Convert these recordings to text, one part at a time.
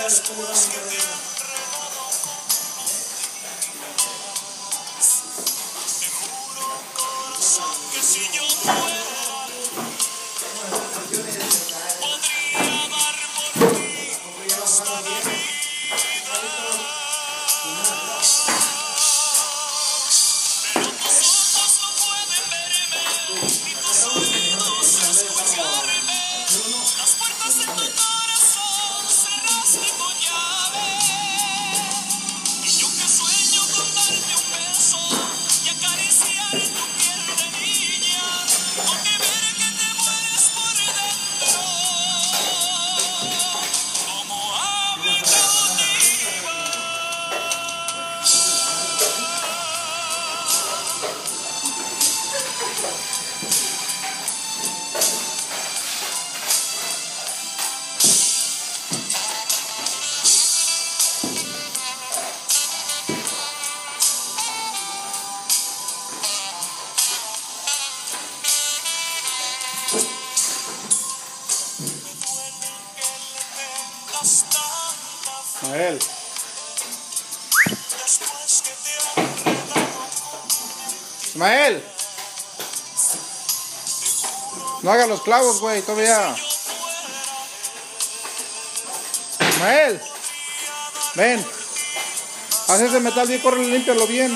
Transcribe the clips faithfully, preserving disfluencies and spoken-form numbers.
Ismael. Ismael. No haga los clavos, güey, todavía. Ismael. Ven. Haz ese metal bien, corre, límpialo bien.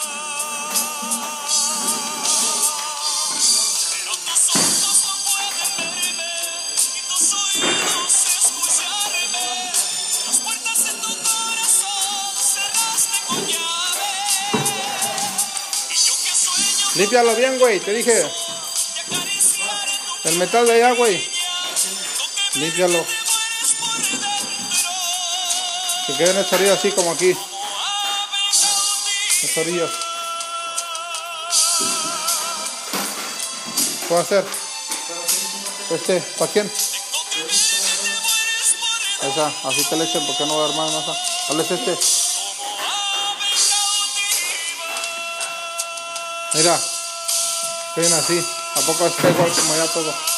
Límpialo bien, güey, te dije. El metal de allá, güey. Límpialo. Que queden estas orillas así como aquí. Estas orillas. ¿Qué va a hacer? Este, ¿para quién? Esa, así te le echen porque no va a dar más masa. Dale este. Mira, ven así. ¿A poco está igual como ya todo?